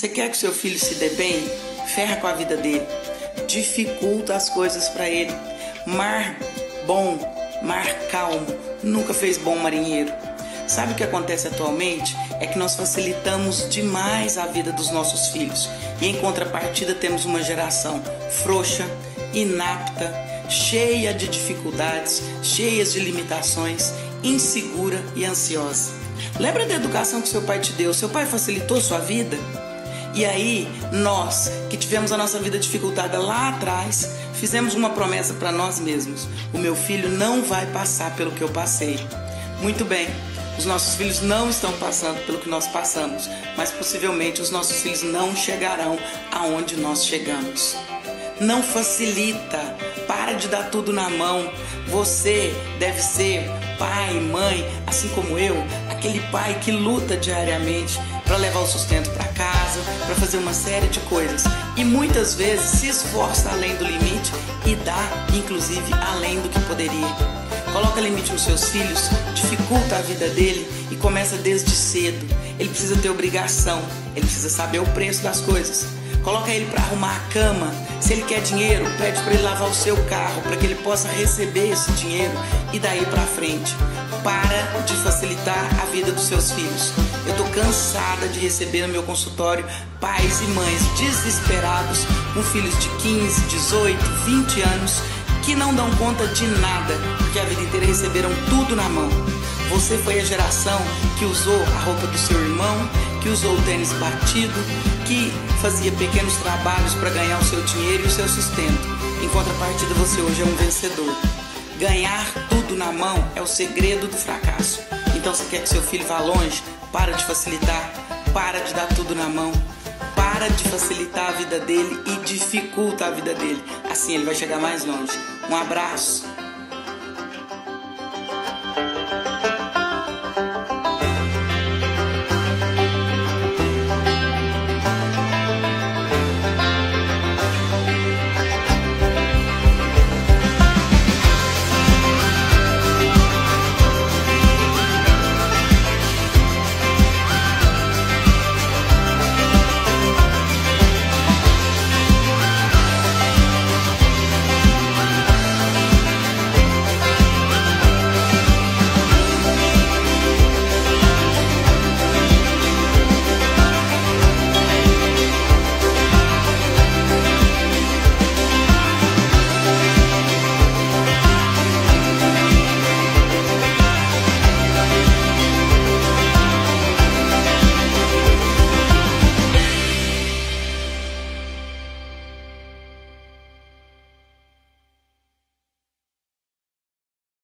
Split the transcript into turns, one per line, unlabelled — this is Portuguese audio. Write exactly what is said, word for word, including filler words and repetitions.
Você quer que seu filho se dê bem? Ferra com a vida dele. Dificulta as coisas para ele. Mar bom, mar calmo, nunca fez bom marinheiro. Sabe o que acontece atualmente? É que nós facilitamos demais a vida dos nossos filhos. E em contrapartida temos uma geração frouxa, inapta, cheia de dificuldades, cheias de limitações, insegura e ansiosa. Lembra da educação que seu pai te deu? Seu pai facilitou sua vida? E aí, nós, que tivemos a nossa vida dificultada lá atrás, fizemos uma promessa para nós mesmos: o meu filho não vai passar pelo que eu passei. Muito bem, os nossos filhos não estão passando pelo que nós passamos, mas possivelmente os nossos filhos não chegarão aonde nós chegamos. Não facilita, para de dar tudo na mão. Você deve ser pai, mãe, assim como eu, aquele pai que luta diariamente para levar o sustento para casa, para fazer uma série de coisas. E muitas vezes se esforça além do limite e dá, inclusive, além do que poderia. Coloca limite nos seus filhos, dificulta a vida dele e começa desde cedo. Ele precisa ter obrigação, ele precisa saber o preço das coisas. Coloca ele para arrumar a cama. Se ele quer dinheiro, pede para ele lavar o seu carro, para que ele possa receber esse dinheiro e daí para frente. Para de facilitar a vida dos seus filhos. Eu tô cansada de receber no meu consultório pais e mães desesperados com filhos de quinze, dezoito, vinte anos que não dão conta de nada, porque a vida inteira receberam tudo na mão. Você foi a geração que usou a roupa do seu irmão, que usou o tênis batido, que fazia pequenos trabalhos para ganhar o seu dinheiro e o seu sustento. Em contrapartida, você hoje é um vencedor. Ganhar tudo na mão é o segredo do fracasso. Então, você quer que seu filho vá longe? Para de facilitar, para de dar tudo na mão, para de facilitar a vida dele e dificulta a vida dele. Assim ele vai chegar mais longe. Um abraço.